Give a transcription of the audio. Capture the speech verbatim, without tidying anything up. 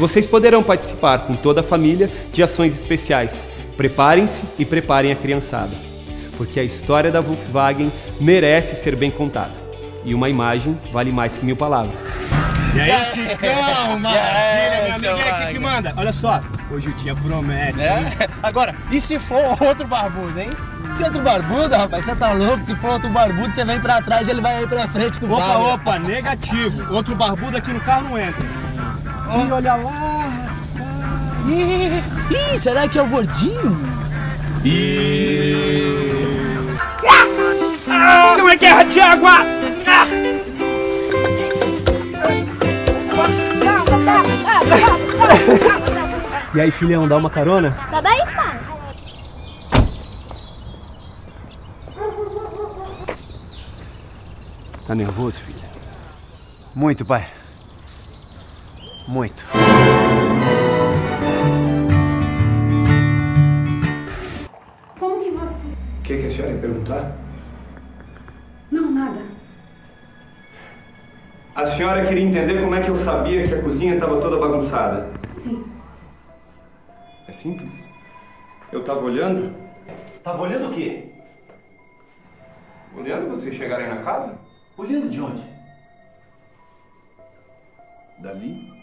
vocês poderão participar com toda a família de ações especiais. Preparem-se e preparem a criançada, porque a história da Volkswagen merece ser bem contada. E uma imagem vale mais que mil palavras. E aí, Chicão, maravilha, meu amigo, e aí, o que que manda? Olha só, hoje o dia promete, é? hein? Agora, e se for outro barbudo, hein? Que outro barbudo, rapaz? Você tá louco? Se for outro barbudo, você vem pra trás e ele vai aí pra frente com o Opa, carro. opa, negativo. Outro barbudo aqui no carro não entra. Oh. Ih, olha lá, rapaz. Ih, ih, será que é o gordinho? Ih. Ah, não é guerra de água! Ah. E aí, filhão, dá uma carona? Sobe aí, pai. Tá nervoso, filha? Muito, pai. Muito. Como que você... O que, que a senhora ia perguntar? Não, nada. A senhora queria entender como é que eu sabia que a cozinha estava toda bagunçada. Sim. É simples. Eu estava olhando. Tava olhando o quê? Olhando vocês chegarem na casa? Olhando de onde? Dali.